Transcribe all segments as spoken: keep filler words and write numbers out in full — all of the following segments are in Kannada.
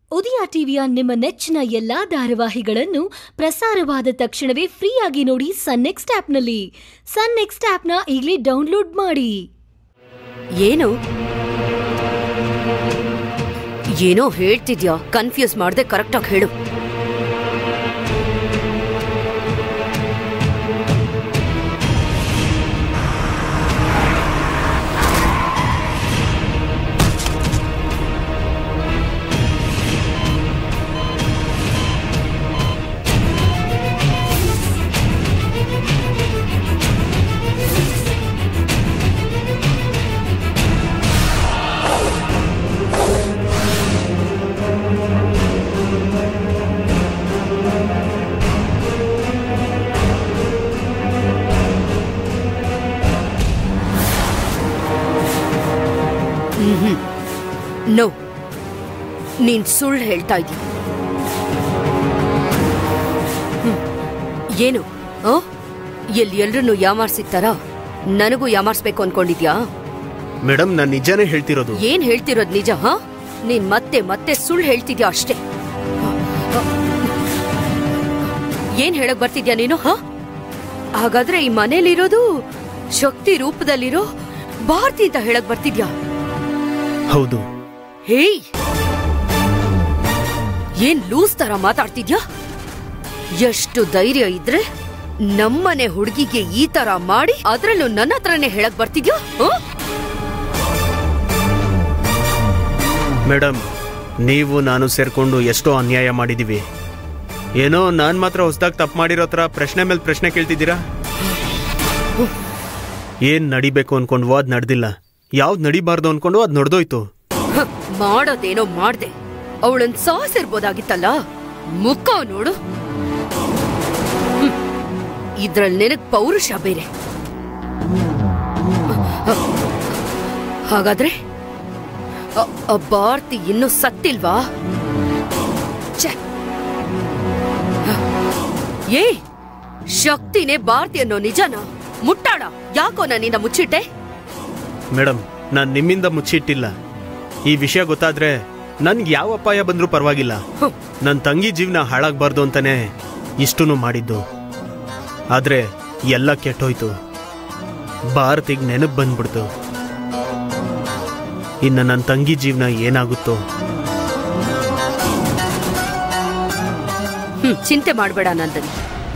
ಉದಯ ಟಿವಿಯ ನಿಮ್ಮ ನೆಚ್ಚಿನ ಎಲ್ಲಾ ಧಾರಾವಾಹಿಗಳನ್ನು ಪ್ರಸಾರವಾದ ತಕ್ಷಣವೇ ಫ್ರೀಯಾಗಿ ನೋಡಿ ಸನ್ ನೆಕ್ಸ್ಟ್ ಆಪ್ನಲ್ಲಿ. ಸನ್ ನೆಕ್ಸ್ಟ್ ಆಪ್ನ ಈಗಲೇ ಡೌನ್ಲೋಡ್ ಮಾಡಿ. ಏನು ಏನೋ ಹೇಳ್ತಿದ್ಯಾ? ಕನ್ಫ್ಯೂಸ್ ಮಾಡದೆ ಕರೆಕ್ಟಾಗಿ ಹೇಳು. ನೋ, ನೀನ್ ಸುಳ್ಳು ಹೇಳ್ತಾ ಇದ್ದೀಯ. ಏನು ಎಲ್ಲಿ ಎಲ್ರನ್ನು ಯಾಮಾರ್ಸಿತ್ತಾರ? ನನಗೂ ಯಾಮಾರ್ಸ್ಬೇಕು ಅನ್ಕೊಂಡಿದ್ಯಾ? ಮೇಡಮ್, ನಾನ್ ನಿಜಾನೇ ಹೇಳ್ತಿರೋದು. ಏನ್ ಹೇಳ್ತಿರೋದು ನಿಜ? ಹಾ, ನೀನ್ ಮತ್ತೆ ಮತ್ತೆ ಸುಳ್ಳು ಹೇಳ್ತಿದ್ಯಾ ಅಷ್ಟೇ. ಏನ್ ಹೇಳಕ್ ಬರ್ತಿದ್ಯಾ ನೀನು? ಹಾ, ಹಾಗಾದ್ರೆ ಈ ಮನೇಲಿರೋದು ಶಕ್ತಿ ರೂಪದಲ್ಲಿರೋ ಭಾರತಿ ಅಂತ ಹೇಳಕ್ ಬರ್ತಿದ್ಯಾ? ಹೌದು. ಹೇಯ್, ಏನ್ ಲೂಸ್ ತರ ಮಾತಾಡ್ತಿದ್ಯಾ? ಎಷ್ಟು ಧೈರ್ಯ ಇದ್ರೆ ನಮ್ಮನೆ ಹುಡುಗಿಗೆ ಈ ತರ ಮಾಡಿ ಅದ್ರಲ್ಲೂ ನನ್ನ ಹತ್ರನೇ ಹೇಳಕ್ ಬರ್ತಿದ್ಯಾ? ಮೇಡಮ್, ನೀವು ನಾನು ಸೇರ್ಕೊಂಡು ಎಷ್ಟೋ ಅನ್ಯಾಯ ಮಾಡಿದೀವಿ. ಏನೋ ನಾನ್ ಮಾತ್ರ ಹೊಸದಾಗಿ ತಪ್ಪು ಮಾಡಿರೋ ತರ ಪ್ರಶ್ನೆ ಮೇಲೆ ಪ್ರಶ್ನೆ ಕೇಳ್ತಿದ್ದೀರಾ. ಏನ್ ನಡಿಬೇಕು ಅನ್ಕೊಂಡ್ವೋ ಅದ್ ನಡ್ದಿಲ್ಲ, ಯಾವ್ದ್ ನಡಿಬಾರ್ದು ಅನ್ಕೊಂಡು ಅದ್ ನಡ್ದೋಯ್ತು. ಮಾಡೋದೇನೋ ಮಾಡ್ದೆ, ಅವಳನ್ ಸಾಸಿರ್ಬೋದಾಗಿತ್ತಲ್ಲ. ಮುಖ ನೋಡು, ಇದ್ರಲ್ಲಿ ನಿನಗ್ ಪೌರುಷ ಬೇರೆ. ಹಾಗಾದ್ರೆ ಭಾರತಿ ಇನ್ನೂ ಸತ್ತಿಲ್ವಾ? ಏ, ಶಕ್ತಿನೇ ಭಾರತಿ ಅನ್ನೋ ನಿಜನ ಮುಟ್ಟಾಡ ಯಾಕೋ ನನ್ನಿಂದ ಮುಚ್ಚಿಟ್ಟೆ? ಮೇಡಮ್, ನಾನ್ ನಿಮ್ಮಿಂದ ಮುಚ್ಚಿಟ್ಟಿಲ್ಲ. ಈ ವಿಷಯ ಗೊತ್ತಾದ್ರೆ ನನ್ಗೆ ಯಾವ ಅಪಾಯ ಬಂದ್ರೂ ಪರವಾಗಿಲ್ಲ. ನನ್ ತಂಗಿ ಜೀವನ ಹಾಳಾಗ್ಬಾರ್ದು ಅಂತಾನೆ ಇಷ್ಟೂ ಮಾಡಿದ್ದು. ಆದ್ರೆ ಎಲ್ಲ ಕೆಟ್ಟೋಯ್ತು. ಭಾರತಿಗ್ ನೆನಪು ಬಂದ್ಬಿಡ್ತು. ಇನ್ನು ನನ್ನ ತಂಗಿ ಜೀವನ ಏನಾಗುತ್ತೋ. ಚಿಂತೆ ಮಾಡ್ಬೇಡ ನಂದನ್.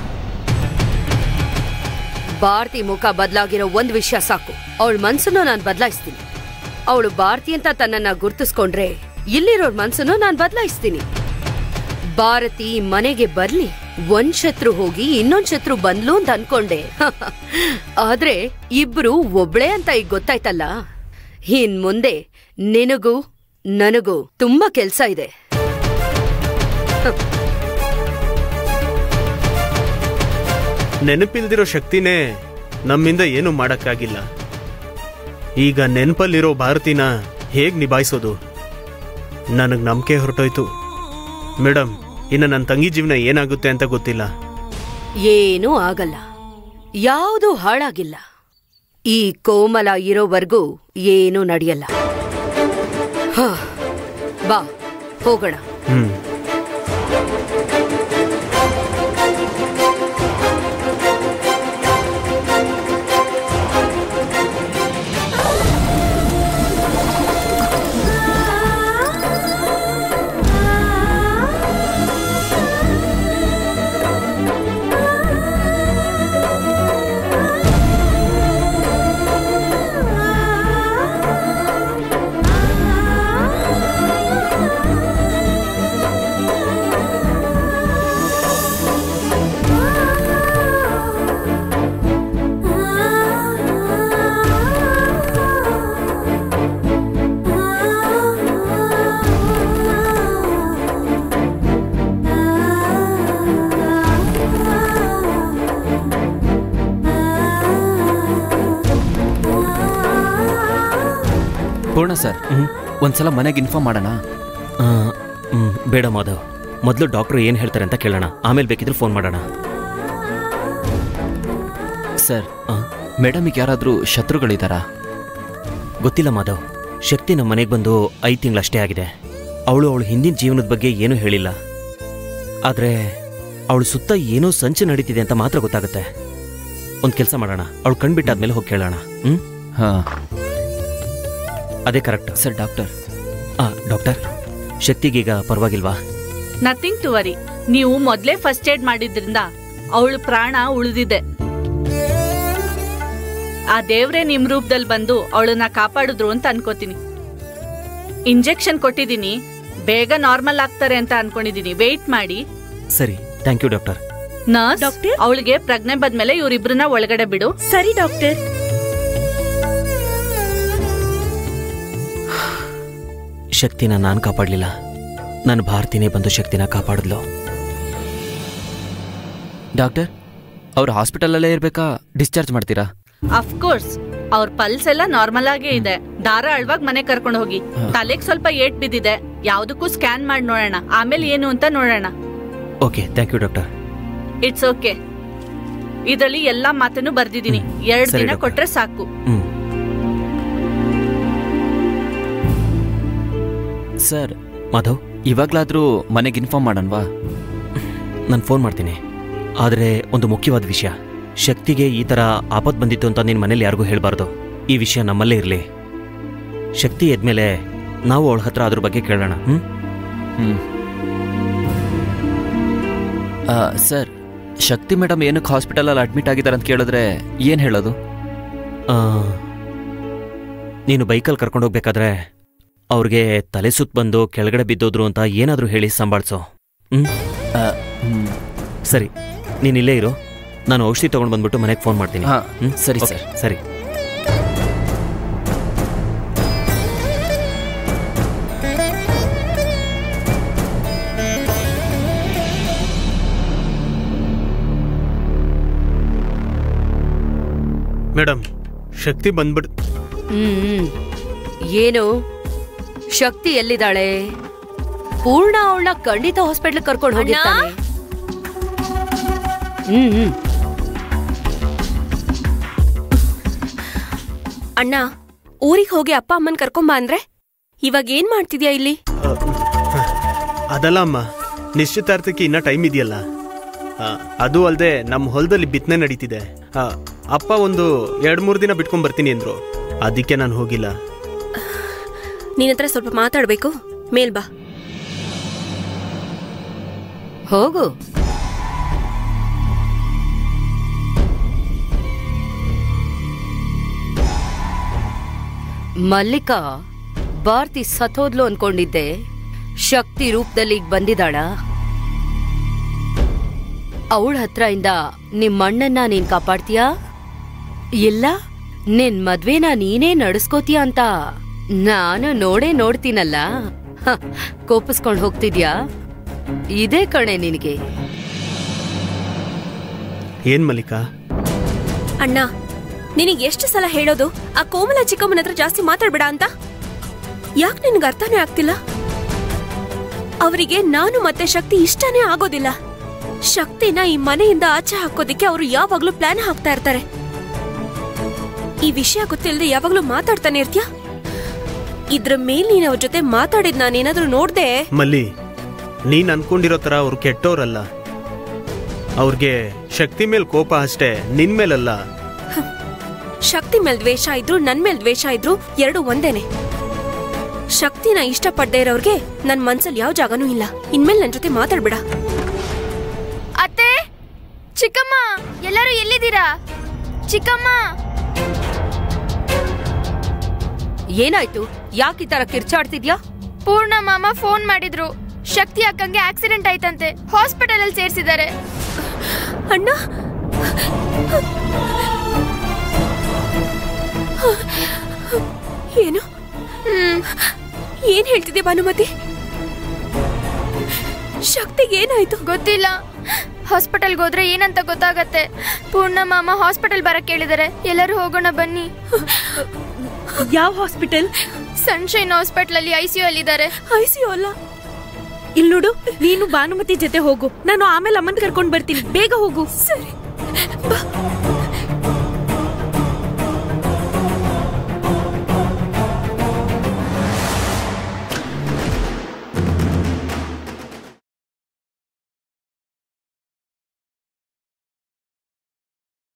ಭಾರತಿ ಮುಖ ಬದಲಾಗಿರೋ ಒಂದ್ ವಿಷಯ ಸಾಕು. ಅವಳ ಮನ್ಸನ್ನು ನಾನ್ ಬದಲಾಯಿಸ್ತೀನಿ. ಅವಳು ಭಾರತಿ ಅಂತ ತನ್ನನ್ನ ಗುರ್ತಿಸ್ಕೊಂಡ್ರೆ ಇಲ್ಲಿರೋರ್ ಮನ್ಸನ್ನು ನಾನ್ ಬದಲಾಯಿಸ್ತೀನಿ. ಭಾರತಿ ಮನೆಗೆ ಬರ್ಲಿ, ಒಂದ್ ಶತ್ರು ಹೋಗಿ ಇನ್ನೊಂದ್ ಶತ್ರು ಬಂದ್ಲು ಅಂತ ಅನ್ಕೊಂಡೆ. ಆದ್ರೆ ಇಬ್ರು ಒಬ್ಳೆ ಅಂತ ಈಗ ಗೊತ್ತಾಯ್ತಲ್ಲ. ಇನ್ ಮುಂದೆ ನಿನಗೂ ನನಗೂ ತುಂಬಾ ಕೆಲ್ಸ ಇದೆ. ನೆನಪಿಲ್ದಿರೋ ಶಕ್ತಿನೇ ನಮ್ಮಿಂದ ಏನು ಮಾಡಕ್ಕಾಗಿಲ್ಲ. ಈಗ ನೆನಪಲ್ಲಿರೋ ಭಾರತಿನ ಹೇಗ್ ನಿಭಾಯಿಸೋದು? ನನಗ್ ನಂಬಿಕೆ ಹೊರಟೋಯ್ತು. ಮೇಡಮ್, ಇನ್ನು ನನ್ನ ತಂಗಿ ಜೀವನ ಏನಾಗುತ್ತೆ ಅಂತ ಗೊತ್ತಿಲ್ಲ. ಏನೂ ಆಗಲ್ಲ, ಯಾವುದು ಹಾಳಾಗಿಲ್ಲ. ಈ ಕೋಮಲ ಇರೋವರೆಗೂ ಏನೂ ನಡೆಯಲ್ಲ. ಬಾ ಹೋಗೋಣ. ಹ್ಮ್ ಪೂರ್ಣ ಸರ್, ಒಂದ್ಸಲ ಮನೆಗೆ ಇನ್ಫಾರ್ಮ್ ಮಾಡೋಣ. ಬೇಡ ಮಾಧವ್, ಮೊದಲು ಡಾಕ್ಟರ್ ಏನು ಹೇಳ್ತಾರೆ ಅಂತ ಕೇಳೋಣ, ಆಮೇಲೆ ಬೇಕಿದ್ರೆ ಫೋನ್ ಮಾಡೋಣ. ಸರ್, ಮೇಡಮಿಗೆ ಯಾರಾದರೂ ಶತ್ರುಗಳಿದ್ದಾರಾ? ಗೊತ್ತಿಲ್ಲ ಮಾಧವ್. ಶಕ್ತಿ ನಮ್ಮ ಮನೆಗೆ ಬಂದು ಐದು ತಿಂಗಳಷ್ಟೇ ಆಗಿದೆ. ಅವಳು ಅವಳ ಹಿಂದಿನ ಜೀವನದ ಬಗ್ಗೆ ಏನೂ ಹೇಳಿಲ್ಲ. ಆದರೆ ಅವಳು ಸುತ್ತ ಏನೋ ಸಂಚು ನಡೀತಿದೆ ಅಂತ ಮಾತ್ರ ಗೊತ್ತಾಗುತ್ತೆ. ಒಂದು ಕೆಲಸ ಮಾಡೋಣ, ಅವಳು ಕಣ್ಬಿಟ್ಟಾದ್ಮೇಲೆ ಹೋಗಿ ಕೇಳೋಣ. ಹ್ಞೂ ಹಾಂ, ಅದೇ ಕರೆಕ್ಟ್. Sir doctor. ಹಾಂ ಡಾಕ್ಟರ್, ಶಕ್ತಿಗೀಗ ಪರವಾಗಿಲ್ವಾ? Nothing to worry. ನೀವು ಮೊದಲೇ ಫಸ್ಟ್ ಏಡ್ ಮಾಡಿದ್ರಿಂದ ಅವಳು ಪ್ರಾಣ ಉಳಿದಿದೆ. ಆ ದೇವ್ರೆ ನಿಮ್ ರೂಪದಲ್ಲಿ ಬಂದು ಅವಳನ್ನ ಕಾಪಾಡಿದ್ರು ಅಂತ ಅನ್ಕೋತೀನಿ. ಇಂಜೆಕ್ಷನ್ ಕೊಟ್ಟಿದ್ದೀನಿ, ಬೇಗ ನಾರ್ಮಲ್ ಆಗ್ತಾರೆ ಅಂತ ಅನ್ಕೊಂಡಿದೀನಿ. ವೇಟ್ ಮಾಡಿ. ಸರಿ, ಥ್ಯಾಂಕ್ ಯು ಡಾಕ್ಟರ್. ನರ್ಸ್, ಅವಳಿಗೆ ಪ್ರಜ್ಞೆ ಬಂದ್ಮೇಲೆ ಇವ್ರಿಬ್ರನ್ನ ಒಳಗಡೆ ಬಿಡು. ಸರಿ ಡಾಕ್ಟರ್. ಶಕ್ತಿನ ನಾನು ಕಾಪಾಡಲಿಲ್ಲ, ನನ್ನ ಭಾರತಿನೇ ಬಂದು ಶಕ್ತಿನ ಕಾಪಾಡಿದ್ಲು. ಡಾಕ್ಟರ್, ಅವ್ರು ಹಾಸ್ಪಿಟಲಲ್ಲೇ ಇರ್ಬೇಕಾ, ಡಿಸ್ಚಾರ್ಜ್ ಮಾಡ್ತೀರಾ? ಅಫ್ಕೋರ್ಸ್, ಅವ್ರ ಪಲ್ಸ್ ಎಲ್ಲ ನಾರ್ಮಲ್ ಆಗೇ ಇದೆ. ದಾರ ಅಳ್ವಾಗ ಮನೆ ಕರ್ಕೊಂಡು ಹೋಗಿ. ತಲೆಗ್ ಸ್ವಲ್ಪ ಏಟ್ ಬಿದ್ದಿದೆ, ಯಾವ್ದಕ್ಕೂ ಸ್ಕ್ಯಾನ್ ಮಾಡಿ ನೋಡೋಣ, ಆಮೇಲೆ ಏನು ಅಂತ ನೋಡೋಣ. Okay, thank you doctor. It's okay. ಇದರಲ್ಲಿ ಎಲ್ಲಾ ಮಾತನ್ನು ಬರ್ದಿದ್ದೀನಿ. ಎರಡ್ ದಿನ ಕೊಟ್ರೆ ಸಾಕು. ಸರ್, ಮಾಧವ್, ಇವಾಗ್ಲಾದ್ರೂ ಮನೆಗೆ ಇನ್ಫಾರ್ಮ್ ಮಾಡಣ್ವಾ? ನಾನು ಫೋನ್ ಮಾಡ್ತೀನಿ. ಆದರೆ ಒಂದು ಮುಖ್ಯವಾದ ವಿಷಯ, ಶಕ್ತಿಗೆ ಈ ಥರ ಆಪತ್ತು ಬಂದಿತ್ತು ಅಂತ ನಿನ್ನ ಮನೇಲಿ ಯಾರಿಗೂ ಹೇಳಬಾರ್ದು. ಈ ವಿಷಯ ನಮ್ಮಲ್ಲೇ ಇರಲಿ. ಶಕ್ತಿ ಎದ್ಮೇಲೆ ನಾವು ಅವಳ ಹತ್ರ ಅದ್ರ ಬಗ್ಗೆ ಕೇಳೋಣ. ಹ್ಞೂ ಹ್ಞೂ ಸರ್, ಶಕ್ತಿ ಮೇಡಮ್ ಏನಕ್ಕೆ ಹಾಸ್ಪಿಟಲಲ್ಲಿ ಅಡ್ಮಿಟ್ ಆಗಿದ್ದಾರೆ ಅಂತ ಕೇಳಿದ್ರೆ ಏನು ಹೇಳೋದು? ನೀನು ಬೈಕಲ್ಲಿ ಕರ್ಕೊಂಡು ಹೋಗ್ಬೇಕಾದ್ರೆ ಅವ್ರಿಗೆ ತಲೆ ಸುತ್ತ ಬಂದು ಕೆಳಗಡೆ ಬಿದ್ದೋದ್ರು ಅಂತ ಏನಾದರೂ ಹೇಳಿ ಸಂಭಾಳಿಸೋ. ಹ್ಞೂ ಸರಿ, ನೀನು ಇಲ್ಲೇ ಇರು. ನಾನು ಔಷಧಿ ತೊಗೊಂಡು ಬಂದ್ಬಿಟ್ಟು ಮನೆಗೆ ಫೋನ್ ಮಾಡ್ತೀನಿ. ಹಾಂ, ಸರಿ ಸರ್. ಸರಿ. ಮೇಡಮ್, ಶಕ್ತಿ ಬಂದ್ಬಿಡ್. ಹ್ಮ್ ಏನು ಶಕ್ತಿ ಎಲ್ಲಿದ್ದಾಳೆ? ಪೂರ್ಣ ಅವಳನ್ನ ಖಂಡಿತ ಹಾಸ್ಪಿಟಲ್ ಕರ್ಕೊಂಡು ಹೋಗಿರ್ತಾನೆ. ಹ್ಮ್ ಹ್ಮ್ ಅಣ್ಣ, ಊರಿಗೆ ಹೋಗಿ ಅಪ್ಪ ಅಮ್ಮನ್ ಕರ್ಕೊಂಬ ಅಂದ್ರೆ ಇವಾಗ ಏನ್ ಮಾಡ್ತಿದ್ಯಾ ಇಲ್ಲಿ? ಅದಲ್ಲ ಅಮ್ಮ, ನಿಶ್ಚಿತಾರ್ಥಕ್ಕೆ ಇನ್ನ ಟೈಮ್ ಇದೆಯಲ್ಲ. ಅದು ಅಲ್ಲದೆ ನಮ್ಮ ಹೊಲದಲ್ಲಿ ಬಿತ್ತನೆ ನಡೀತಿದೆ. ಅಪ್ಪ ಒಂದು ಎರಡ್ ಮೂರು ದಿನ ಬಿಟ್ಕೊಂಡ್ ಬರ್ತೀನಿ ಅಂದ್ರು, ಅದಕ್ಕೆ ನಾನು ಹೋಗಿಲ್ಲ. ನಿನ್ನ ಹತ್ರ ಸ್ವಲ್ಪ ಮಾತಾಡ್ಬೇಕು, ಮೇಲ್ ಬಾ. ಹೋಗು. ಮಲ್ಲಿಕಾ, ಭಾರತಿ ಸತ್ತೋದ್ಲು ಅನ್ಕೊಂಡಿದ್ದೆ. ಶಕ್ತಿ ರೂಪದಲ್ಲಿ ಈಗ ಬಂದಿದ್ದಾಳ. ಅವಳ ಹತ್ರ ಇಂದ ನಿಮ್ಮಣ್ಣನ್ನ ನೀನ್ ಕಾಪಾಡ್ತೀಯಾ ಇಲ್ಲ ನಿನ್ ಮದ್ವೆನ ನೀನೇ ನಡೆಸ್ಕೋತೀಯ ಅಂತ ನಾನು ನೋಡೇ ನೋಡ್ತೀನಲ್ಲ. ಕೋಪಿಸ್ಕೊಂಡ್ ಹೋಗ್ತಿದ್ಯಾ? ಇದೇ ಕಣೆ ನಿನಗೆ. ಏನ್ ಮಲ್ಲಿಕಾ? ಅಣ್ಣ, ನಿನಗೆ ಎಷ್ಟು ಸಲ ಹೇಳೋದು ಆ ಕೋಮಲ ಚಿಕ್ಕಮ್ಮನ ಹತ್ರ ಜಾಸ್ತಿ ಮಾತಾಡ್ಬೇಡ ಅಂತ? ಯಾಕೆ ನಿನ್ಗೆ ಅರ್ಥನೇ ಆಗ್ತಿಲ್ಲ? ಅವರಿಗೆ ನಾನು ಮತ್ತೆ ಶಕ್ತಿ ಇಷ್ಟನೇ ಆಗೋದಿಲ್ಲ. ಶಕ್ತಿನ ಈ ಮನೆಯಿಂದ ಆಚೆ ಹಾಕೋದಿಕ್ಕೆ ಅವರು ಯಾವಾಗ್ಲೂ ಪ್ಲಾನ್ ಹಾಕ್ತಾ ಇರ್ತಾರೆ. ಈ ವಿಷಯ ಗೊತ್ತಿಲ್ಲದೆ ಯಾವಾಗ್ಲೂ ಮಾತಾಡ್ತಾನೆ ಇರ್ತೀಯ. ಇದ್ರ ಮೇಲ್ ನೀನ್ ಅವ್ರ ಜೊತೆ ಮಾತಾಡಿದ್ ನಾನೇನಾದ್ರೂ ನೋಡ್ದೆ? ಮಲ್ಲಿ, ನೀನ್ ಅನ್ಕೊಂಡಿರೋ ತರ ಅವ್ರು ಕೆಟ್ಟೋರಲ್ಲ. ಅವ್ರಿಗೆ ಶಕ್ತಿ ಮೇಲ್ ಕೋಪ ಅಷ್ಟೇ, ನಿನ್ ಮೇಲಲ್ಲ. ಶಕ್ತಿ ಮೇಲ್ ದ್ವೇಷ ಇದ್ರು ನನ್ ಮೇಲ್ ದ್ವೇಷ ಇದ್ರು ಎರಡು ಒಂದೇನೆ. ಶಕ್ತಿನ ಇಷ್ಟಪಡ್ದೇ ಇರೋರ್ಗೆ ನನ್ ಮನ್ಸಲ್ಲಿ ಯಾವ ಜಾಗನೂ ಇಲ್ಲ. ಇನ್ಮೇಲೆ ನನ್ ಜೊತೆ ಮಾತಾಡ್ಬೇಡ. ಅತ್ತೆ, ಚಿಕ್ಕಮ್ಮ, ಎಲ್ಲರೂ ಎಲ್ಲಿದ್ದೀರಾ? ಚಿಕ್ಕಮ್ಮ, ಏನಾಯ್ತು? ಯಾಕೆ ಈ ತರ ಕಿರ್ಚಾಡ್ತಿದ್ಯಾ? ಪೂರ್ಣ ಮಾಮ ಫೋನ್ ಮಾಡಿದ್ರು. ಶಕ್ತಿ ಅಕ್ಕಂಗೆ ಆಕ್ಸಿಡೆಂಟ್ ಆಯ್ತಂತೆ, ಹಾಸ್ಪಿಟಲ್ ಅಲ್ಲಿ ಸೇರಿಸಿದ್ದಾರೆ. ಅಣ್ಣ, ಏನು ಏನ್ ಹೇಳ್ತಿದ್ದೆ ಭಾನುಮತಿ? ಶಕ್ತಿಗೆ ಏನಾಯ್ತು? ಗೊತ್ತಿಲ್ಲ. ಹಾಸ್ಪಿಟಲ್ಗೆ ಹೋದ್ರೆ ಏನಂತ ಗೊತ್ತಾಗತ್ತೆ. ಪೂರ್ಣ ಮಾಮ ಹಾಸ್ಪಿಟಲ್ ಬರಕ್ ಕೇಳಿದಾರೆ. ಎಲ್ಲರೂ ಹೋಗೋಣ ಬನ್ನಿ. ಯಾವ ಹಾಸ್ಪಿಟಲ್? ಸನ್ಶೈನ್ ಹಾಸ್ಪಿಟಲ್ ಅಲ್ಲಿ ಐಸಿಯು ಅಲ್ಲಿದ್ದಾರೆ. ಐಸಿಯು ಅಲ್ಲ. ಇಲ್ ನೋಡು, ನೀನು ಭಾನುಮತಿ ಜೊತೆ ಹೋಗು, ನಾನು ಆಮೇಲೆ ಅಮ್ಮನ್ ಕರ್ಕೊಂಡ್ ಬರ್ತೀನಿ. ಬೇಗ ಹೋಗು. ಸರಿ.